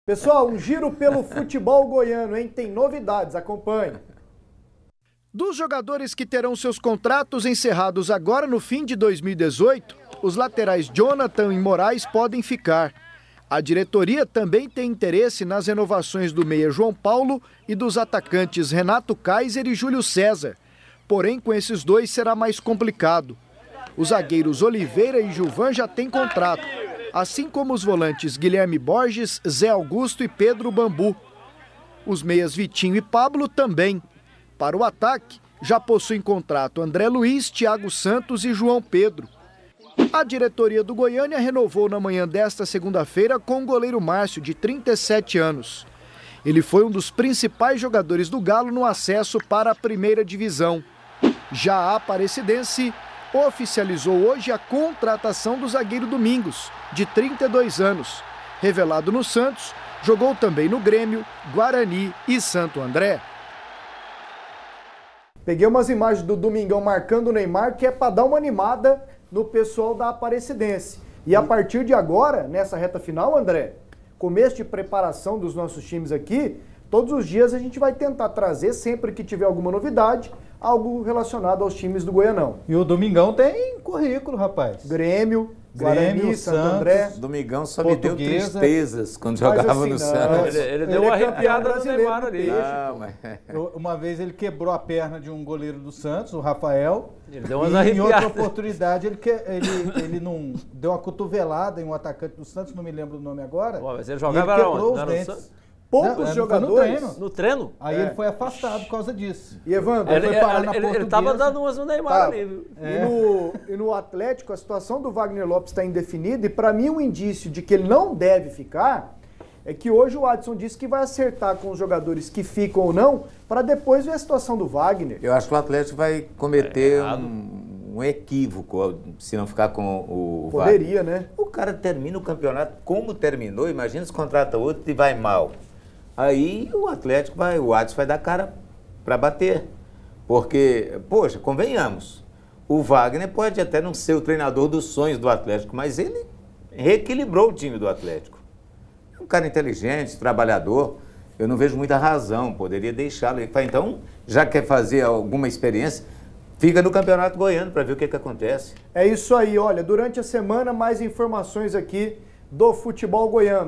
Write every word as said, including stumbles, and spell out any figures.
Pessoal, um giro pelo futebol goiano, hein? Tem novidades, acompanhe. Dos jogadores que terão seus contratos encerrados agora no fim de dois mil e dezoito, os laterais Jonathan e Moraes podem ficar. A diretoria também tem interesse nas renovações do meia João Paulo e dos atacantes Renato Kaiser e Júlio César. Porém, com esses dois será mais complicado. Os zagueiros Oliveira e Gilvan já têm contrato, assim como os volantes Guilherme Borges, Zé Augusto e Pedro Bambu. Os meias Vitinho e Pablo também. Para o ataque, já possuem contrato André Luiz, Thiago Santos e João Pedro. A diretoria do Goiânia renovou na manhã desta segunda-feira com o goleiro Márcio, de trinta e sete anos. Ele foi um dos principais jogadores do Galo no acesso para a primeira divisão. Já a Aparecidense oficializou hoje a contratação do zagueiro Domingos, de trinta e dois anos. Revelado no Santos, jogou também no Grêmio, Guarani e Santo André. Peguei umas imagens do Domingão marcando o Neymar, que é para dar uma animada no pessoal da Aparecidense. E a partir de agora, nessa reta final, André, começo de preparação dos nossos times aqui, todos os dias a gente vai tentar trazer, sempre que tiver alguma novidade, algo relacionado aos times do Goianão. E o Domingão tem currículo, rapaz. Grêmio, Guarani, Grêmio, Santo Santos, André. Domingão só me deu Portuguesa. tristezas quando jogava assim, no não. Santos. Ele, ele deu Ele uma é campeão arrepiada no brasileiro Neymar do ali. peixe. Ah, mas... Eu- Uma vez ele quebrou a perna de um goleiro do Santos, o Rafael. Ele deu umas e em outra arrepiadas. oportunidade ele, que- ele, ele não deu uma cotovelada em um atacante do Santos, não me lembro o nome agora. Pô, mas ele e jogava ele era quebrou onde? os Não era no dentes. Santos? Poucos Não, foi no jogadores. treino. No treino? Aí É. ele foi afastado por causa disso. E Evandro, Ele Ele, foi parar na ele, ele Portuguesa. tava dando umas no Neymar Tá. ali, viu? E, no, e no Atlético, a situação do Wagner Lopes está indefinida, e para mim um indício de que ele não deve ficar é que hoje o Adson disse que vai acertar com os jogadores que ficam ou não, para depois ver a situação do Wagner. Eu acho que o Atlético vai cometer É errado. um, um equívoco se não ficar com o Poderia, Wagner. né? O cara termina o campeonato como terminou, imagina se contrata outro e vai mal. Aí o Atlético vai, o Adson vai dar cara para bater. Porque, poxa, convenhamos, o Wagner pode até não ser o treinador dos sonhos do Atlético, mas ele reequilibrou o time do Atlético. É um cara inteligente, trabalhador, eu não vejo muita razão, poderia deixá-lo. Então, já quer fazer alguma experiência, fica no Campeonato Goiano para ver o que, que acontece. É isso aí, olha, durante a semana mais informações aqui do futebol goiano.